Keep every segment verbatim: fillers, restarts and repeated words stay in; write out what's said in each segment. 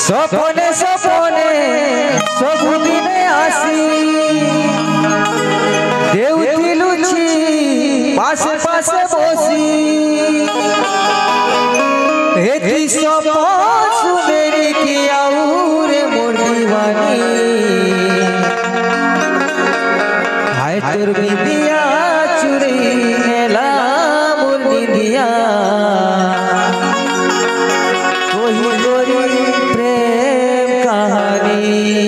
सपने सपने सबुदिने आसी देउती लुची पासे पासे बसी हेती सपन सुमेरी की आउरे मोर दीवानी हाय तोर बिंदिया चुरी नेला मोर बिंदिया कोई गोरी प्रेम कहानी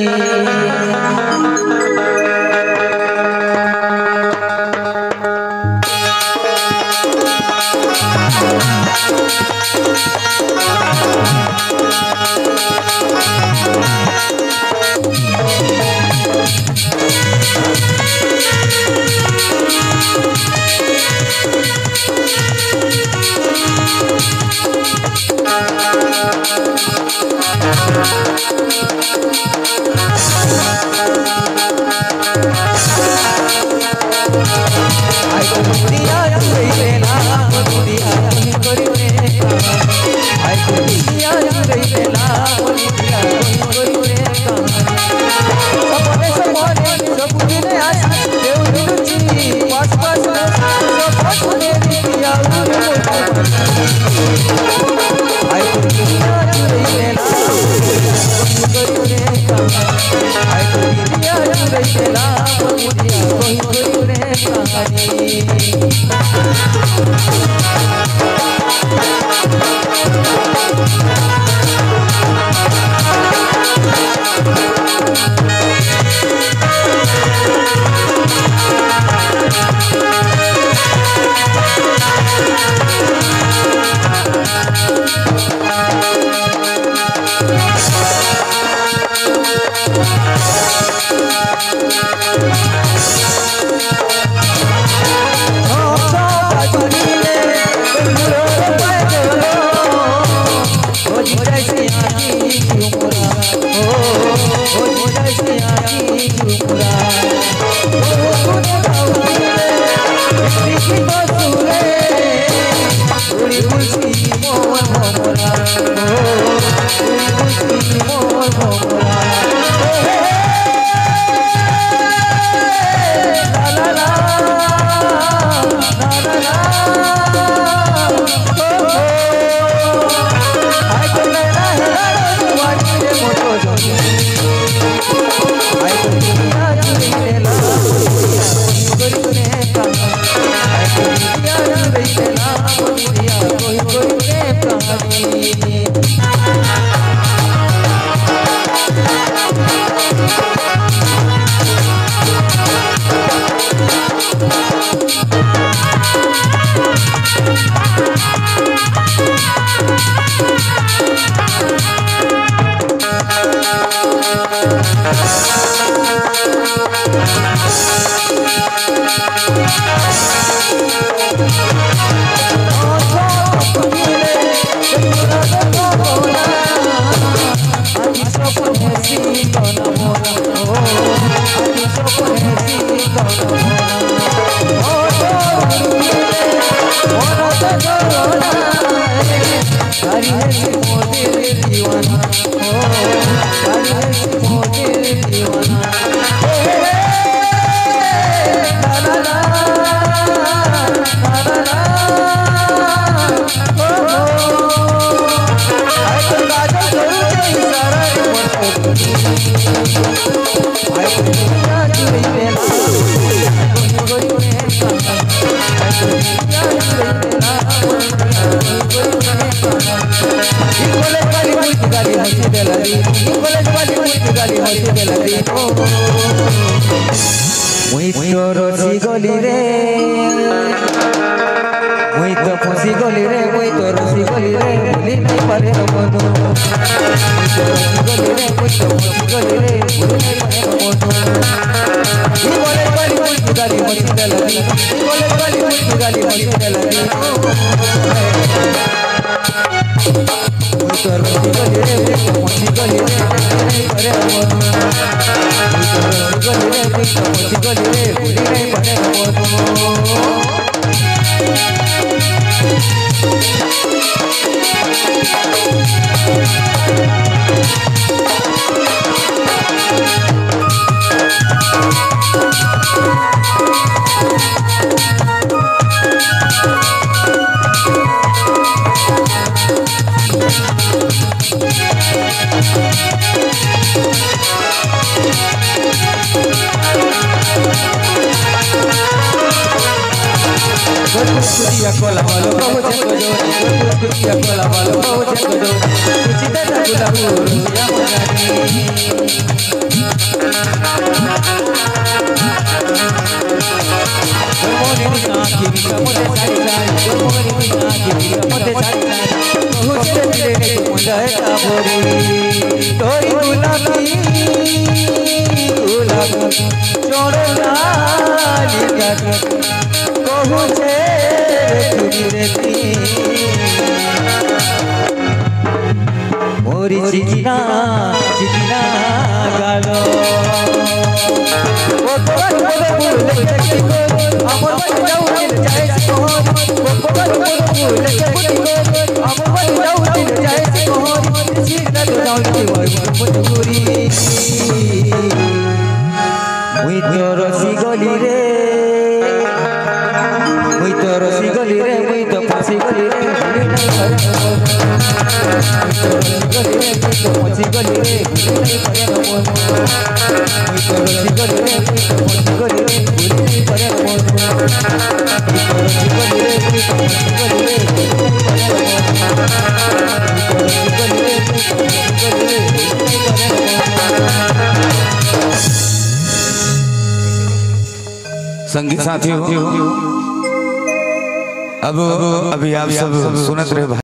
मुई तो रसी गली रे मुई तो फसी गली रे मुई तो रसी गली रे भूली नहीं पारे मनो मुई तो रसी गली रे मुई तो फसी गली रे भूली नहीं पारे मनो ई बोले वाली मुई गाली मची दलगी ई बोले वाली मुई गाली मची दलगी मुई तो रसी गली रे मुई तो फसी गली रे नहीं पारे मनो गली रे मुई तो गली रे भूली नहीं पारे मनो कोला वालो बहु जग जो कुचिया कोला वालो बहु जग जो कुचिता गुलाबू रुसिया मगानी मोनी ना की मोते सारी सारी मोनी ना की मोते सारी सारी बहु जग दिले मुंडा का बोरी तोरी गुलाबी गुलाबी चोरे लाली का कहू छे मोरी चिकिना चिकिना गालो ओ तोर मोरे फूल के को हमर बन जाऊ दिल जाए को ओ तोर मोरे फूल के को हमर बन जाऊ दिल जाए को चिकिना तो जाऊ के मजबूरी मुई तोर सिगली रे मुई तो रसी गली रे मुई तो फांसी गली रे भूली नहीं पड़े मुई तो रसी गली रे मुई तो फांसी गली रे भूली नहीं पड़े मुई तो रसी गली रे मुई तो फांसी गली रे भूली नहीं पड़े मुई तो रसी गली रे मुई तो फांसी गली रे भूली नहीं पड़े मुई तो रसी गली रे मुई तो फांसी गली रे भूली नहीं पड़े। संगीत साथियों अब अभी आप सब सुनत रहे।